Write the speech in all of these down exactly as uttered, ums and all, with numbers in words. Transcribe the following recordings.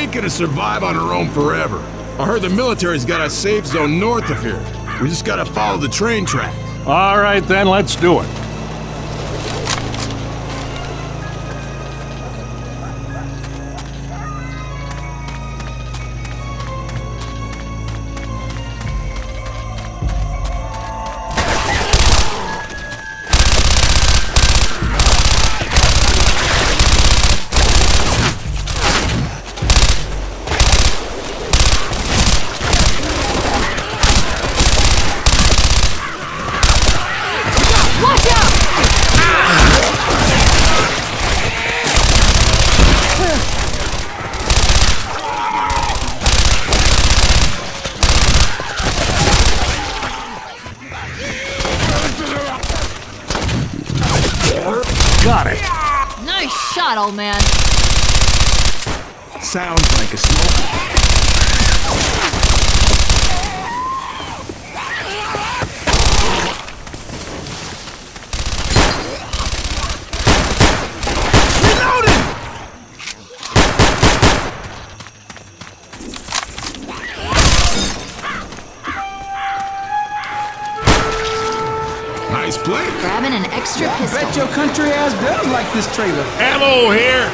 ain't gonna survive on our own forever. I heard the military's got a safe zone north of here. We just gotta follow the train tracks. All right, then, let's do it. Got it. Nice shot, old man. Sounds like a smoke. Nice play. Grabbing an extra pistol. Bet your country ass does like this trailer. Ammo here.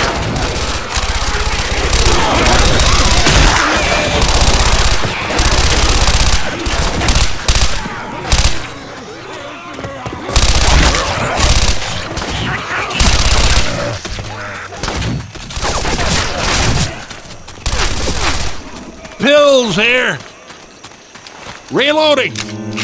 Pills here. Reloading.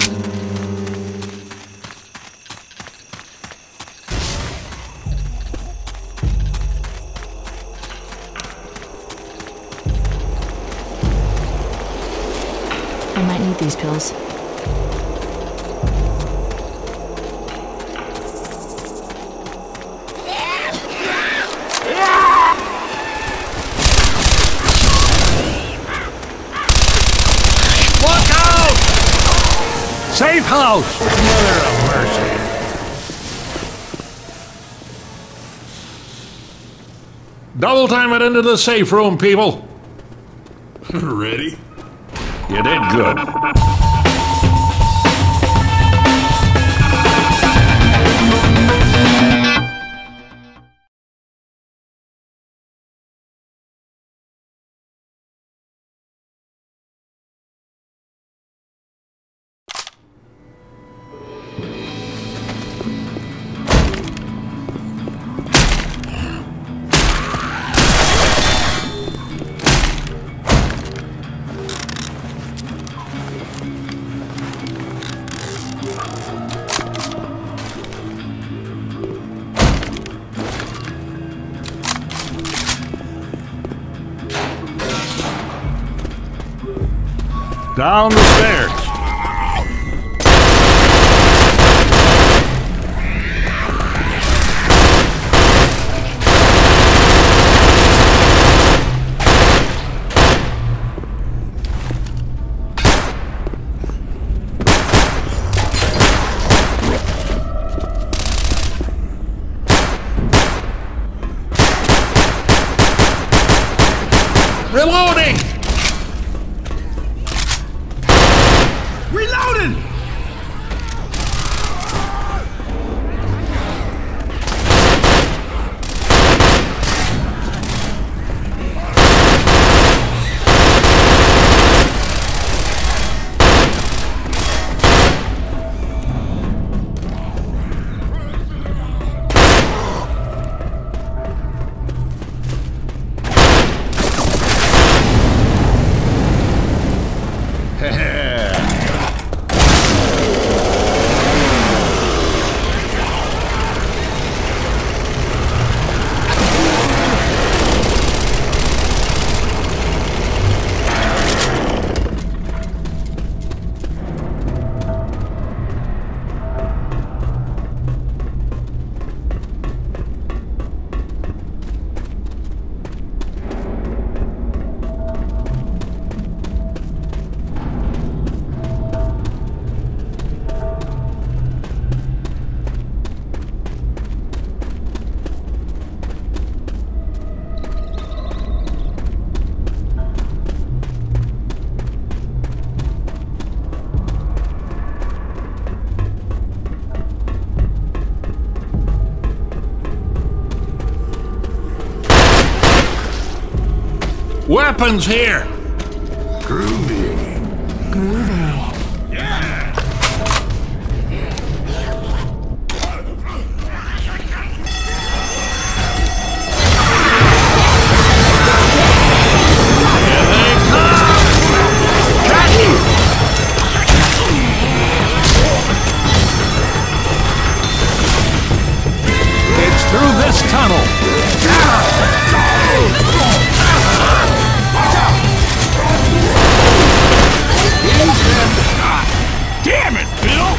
I might need these pills. Look out! Safe house! Mother of mercy. Double time it into the safe room, people. Ready? You did good. Down the stairs. Reloading! Weapons here! Groovy. Groovy. Through this tunnel! Damn it, Bill!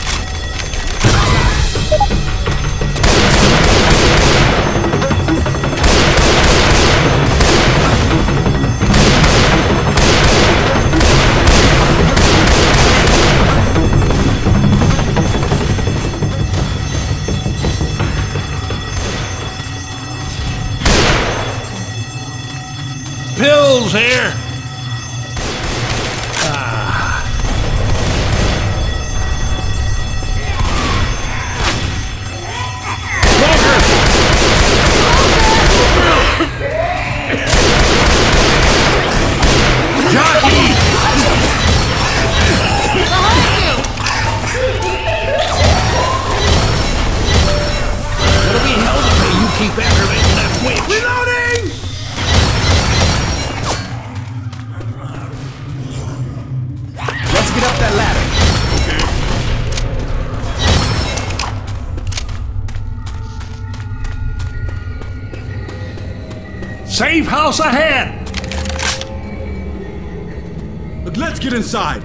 Pills here! Ah. Jockey! It'll be hell to me you keep aggravating that witch! Reloading! Let's get up that ladder. Safe house ahead! Look, let's get inside.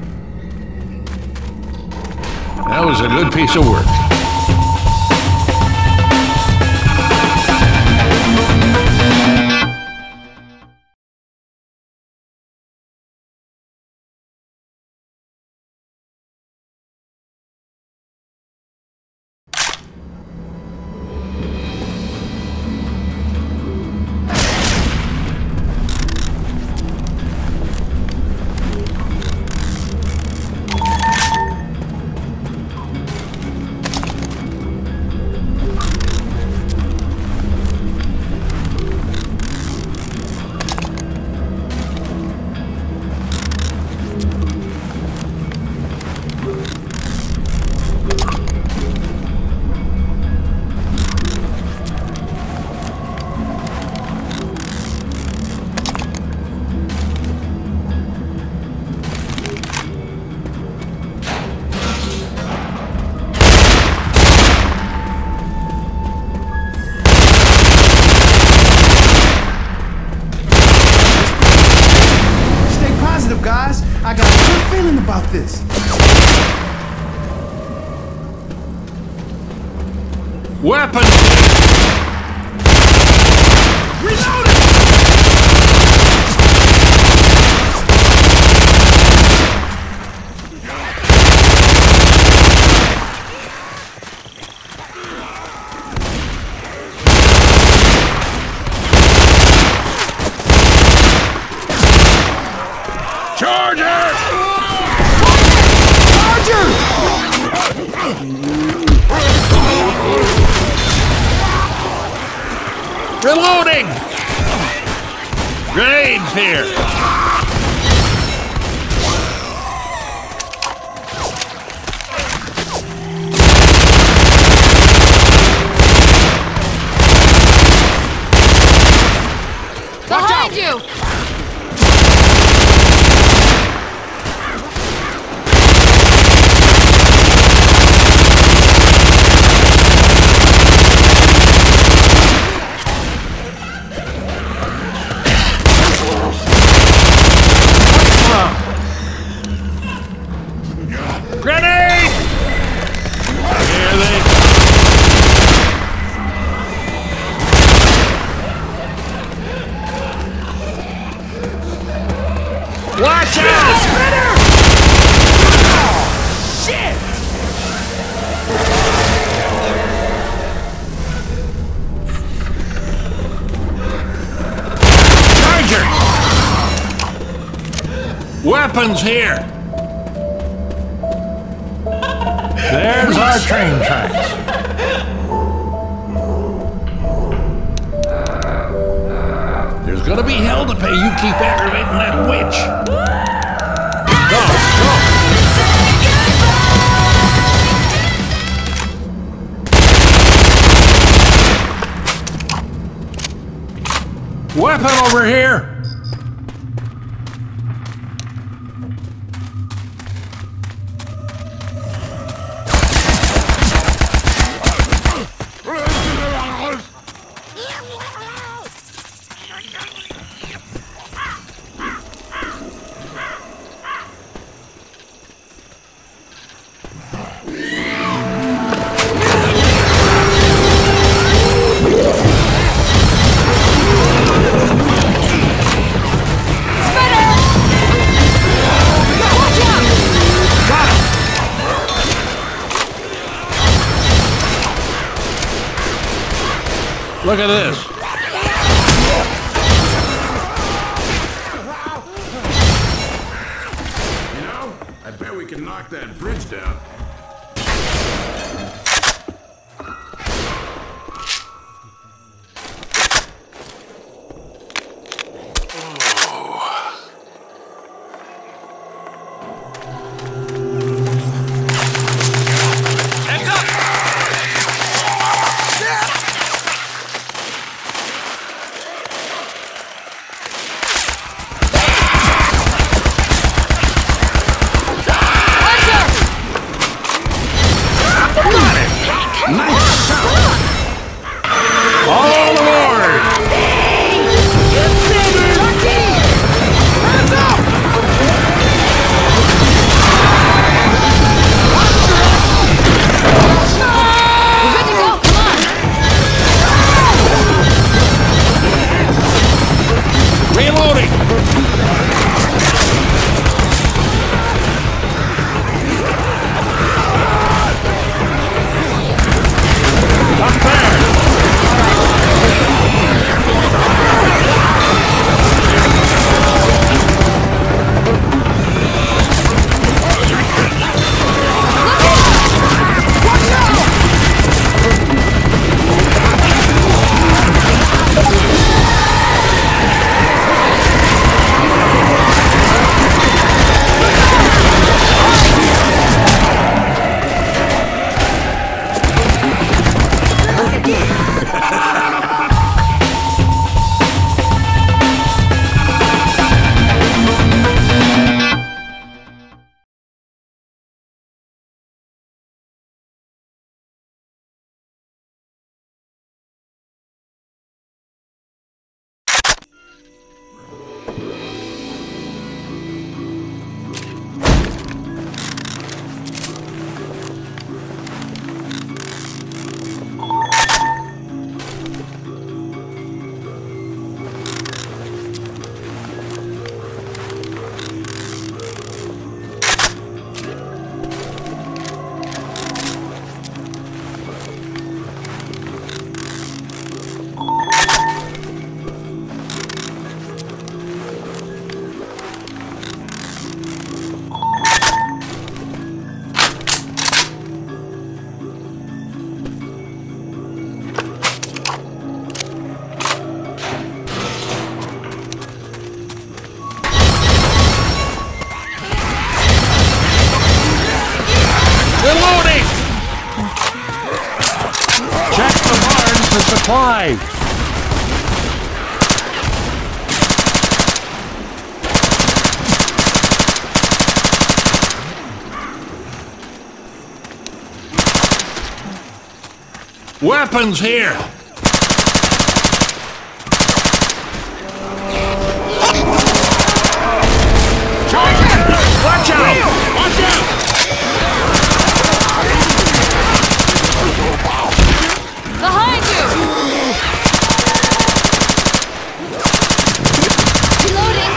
That was a good piece of work. Guys, I got a good feeling about this. Weapons! Reloading! Charger! Charger! Reloading! Grenades here! Behind you! Grenade! Here they Watch out! Spinner! Shit! Charger! Weapons here! There's our train tracks. There's gonna be hell to pay. You keep aggravating that witch. Go, go. Weapon over here. Look at this. You know, I bet we can knock that bridge down. Supply! Weapons here! Watch out! Watch out! Behind you! Reloading!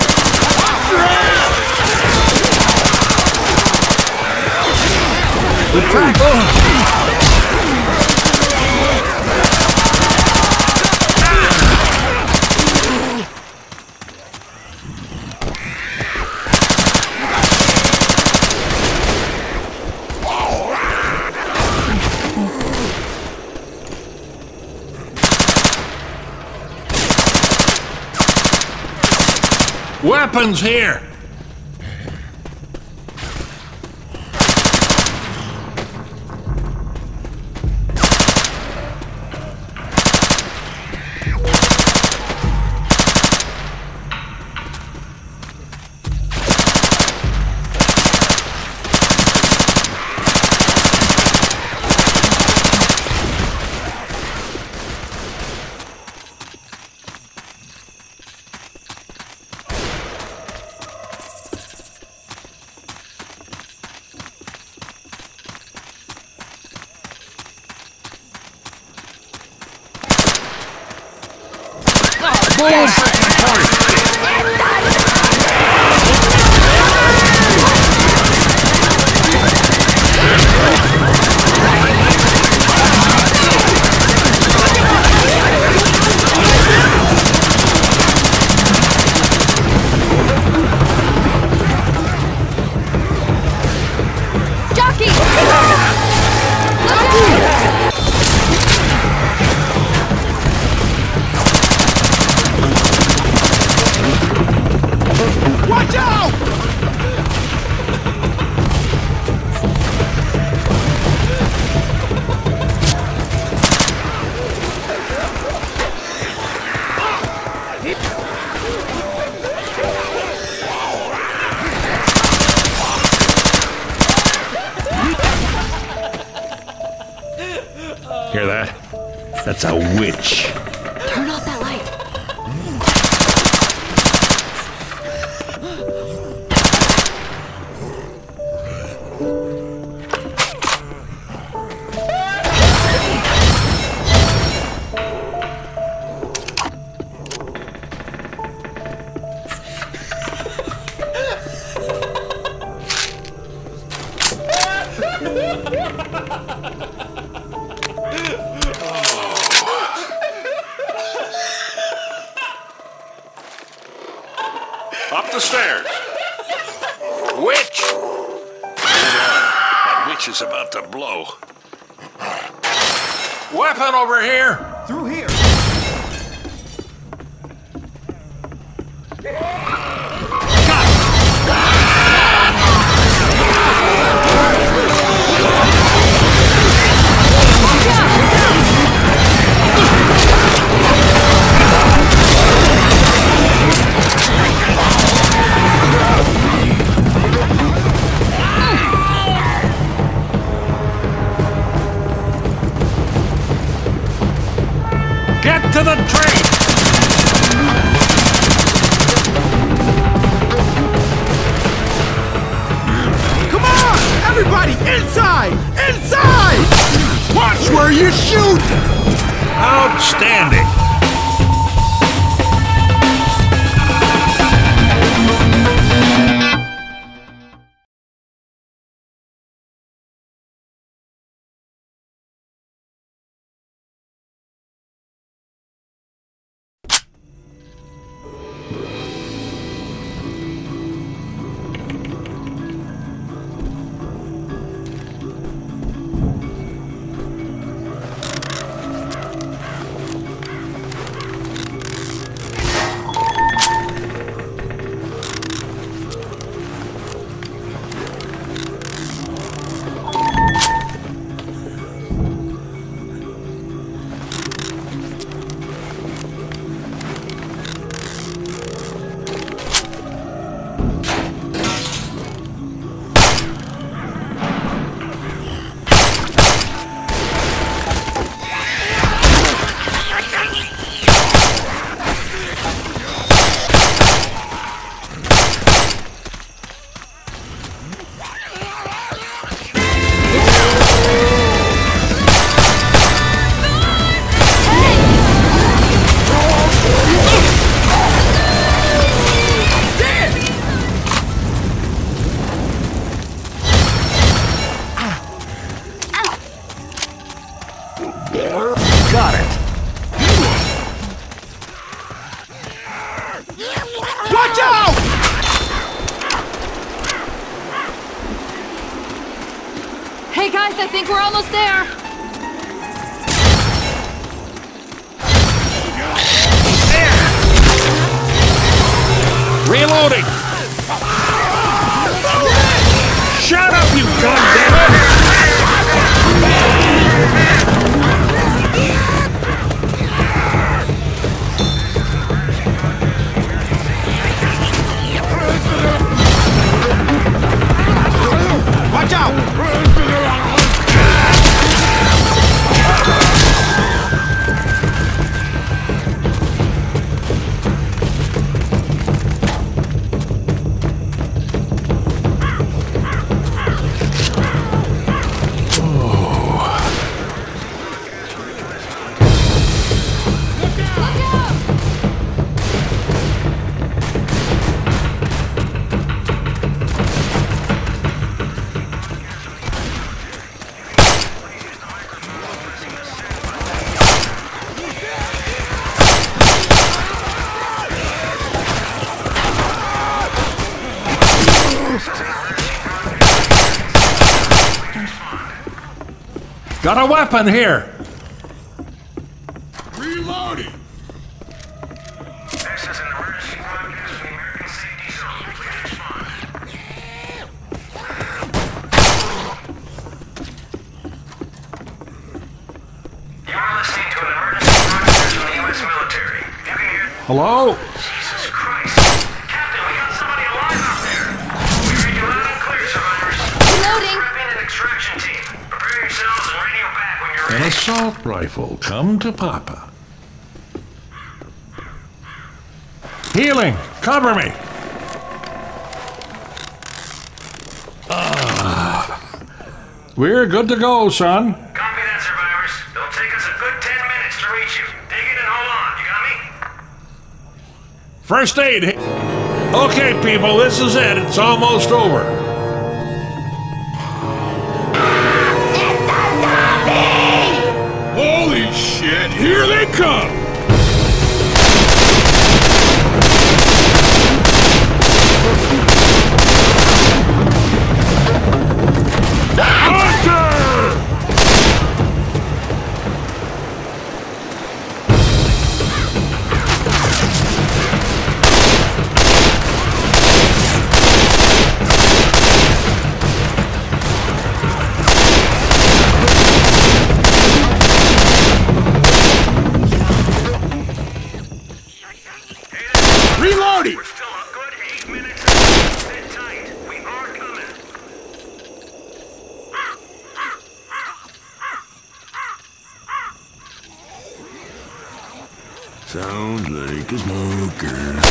The track! Oh. Weapons here! Hear that? That's a witch. Turn off that light. Up the stairs. Witch! That witch is about to blow. Weapon over here! Through here. Get to the train! Come on! Everybody, inside! Inside! Watch where you shoot! Outstanding! Got it! Watch out! Hey guys, I think we're almost there. Reloading! Shut up, you goddammit! Watch out! Got a weapon here! Reloading! This is an emergency broadcast from the American Safety Zone. Please respond. You are listening to an emergency broadcast from the U S military. If you can hear... Hello? Jesus Christ. Captain, we got somebody alive out there. We read you loud and clear, survivors. Reloading. Strap in an extraction team. Prepare yourselves and radio back when you're An ready. assault rifle. Come to Papa. Healing! Cover me! Ah. We're good to go, son. Copy that, survivors. It'll take us a good ten minutes to reach you. Dig in and hold on. You got me? First aid. Okay, people, this is it. It's almost over. Holy shit, here they come! Reloading! We're still a good eight minutes away. Sit tight. We are coming. Sounds like a smoker.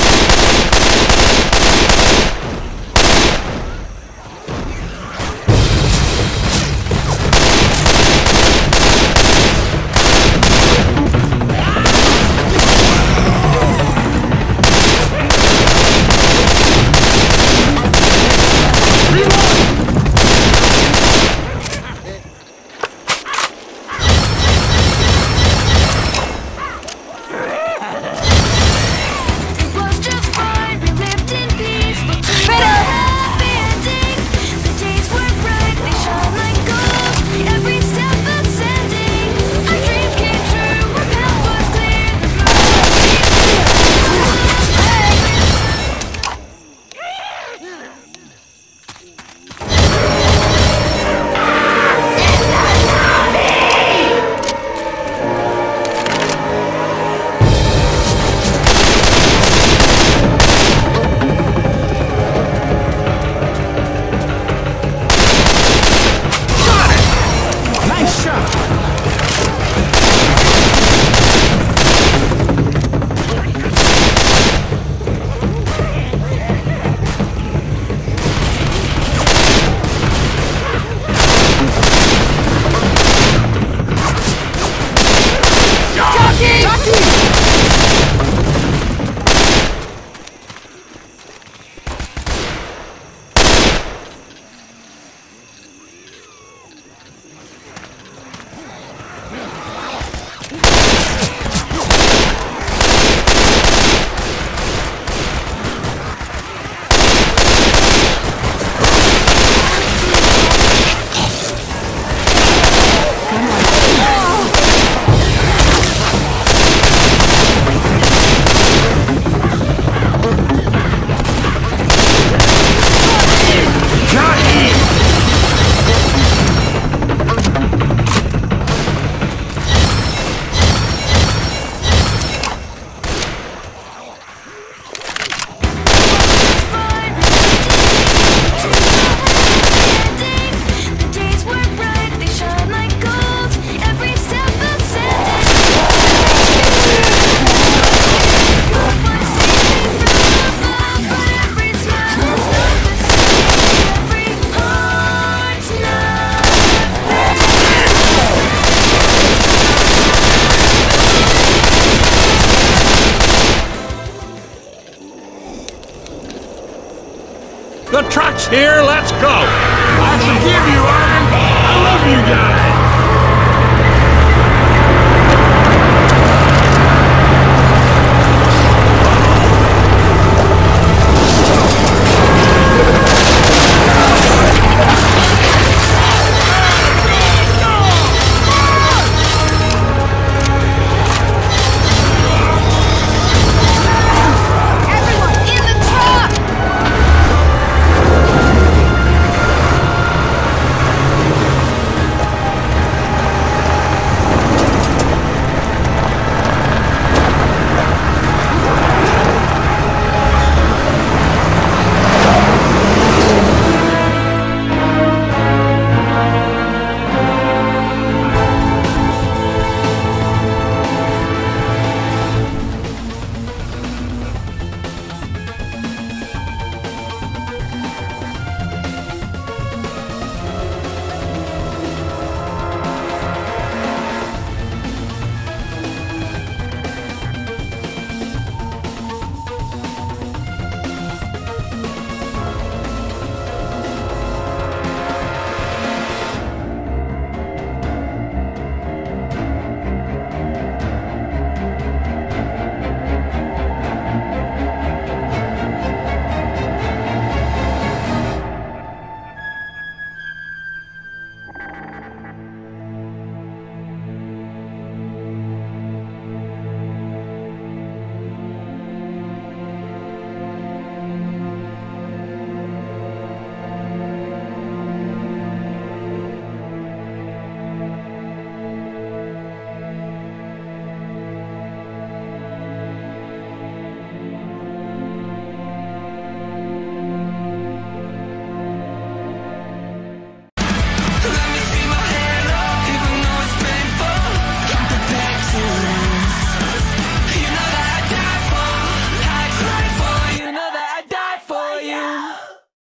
It was just fine. truck's here, let's go. I forgive you, Armin. I love you guys.